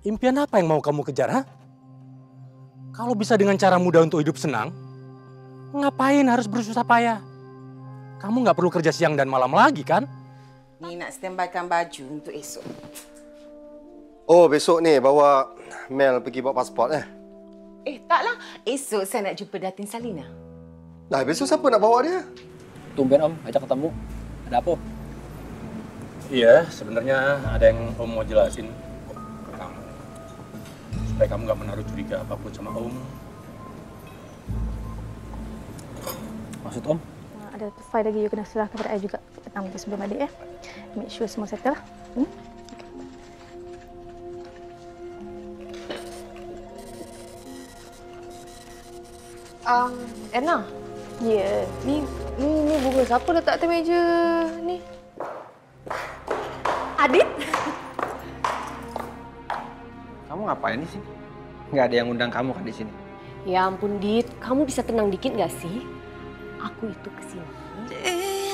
Impian apa yang mau kamu kejar, ha? Kalau bisa dengan cara mudah untuk hidup senang, ngapain harus bersusah payah? Kamu nggak perlu kerja siang dan malam lagi, kan? Ni nak standbykan baju untuk esok. Oh, besok ni bawa Mel pergi bawa pasport Taklah. Esok saya nak jumpa Datin Salina. Lah, besok siapa nak bawa dia? Tumben Om, ajak ketemu. Ada apa? Iya, sebenarnya ada yang Om mau jelasin ke kamu. Supaya kamu nggak menaruh curiga apapun sama Om. Maksud Om? Ada file lagi you kena serahkan kepada saya juga petang nanti sebelum adik ya. Make sure semua settle lah. Erna, Ya. ni bunga siapa letak atas meja ni? Adit? Kamu ngapain di sini? Nggak ada yang undang kamu kan di sini? Ya ampun, Dit. Kamu bisa tenang dikit nggak sih? Aku itu kesini